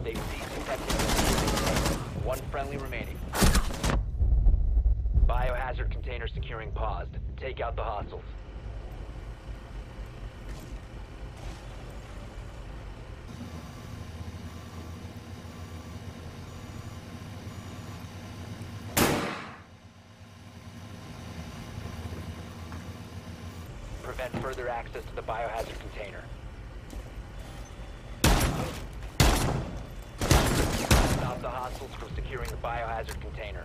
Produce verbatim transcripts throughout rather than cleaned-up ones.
They've ceased detecting one friendly remaining. Biohazard container securing paused. Take out the hostiles. Prevent further access to the biohazard container. Stop the hostiles from securing the biohazard container.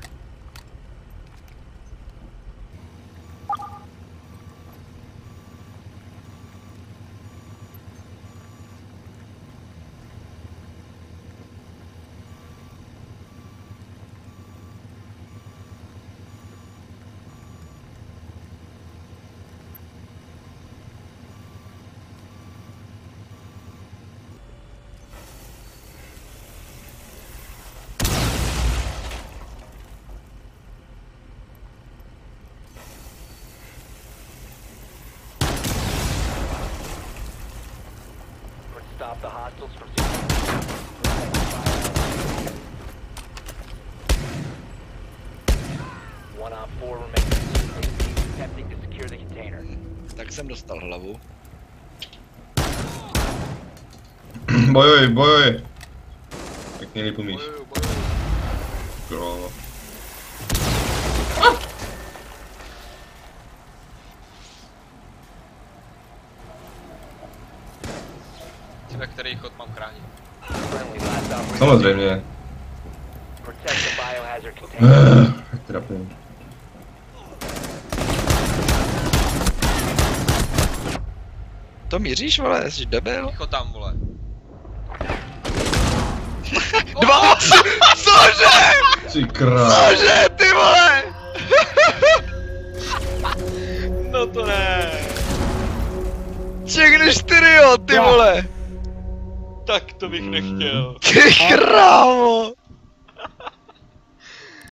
Stop the hostiles from one on four remaining. Attempting to secure the container. Tak jsem dostal hlavu. Bojuj, bojuj. Pěkně líp umíš. Bojuj, Ve který chod mám chránit? samozřejmě. Jak trapím. To míříš, vole, jsi debil? Chod tam, vole. Dva! Cože? Ty král. Cože, ty vole? No to ne. Všechny čtyři, jo, ty vole. Tak to bych nechtěl. Ty krávo.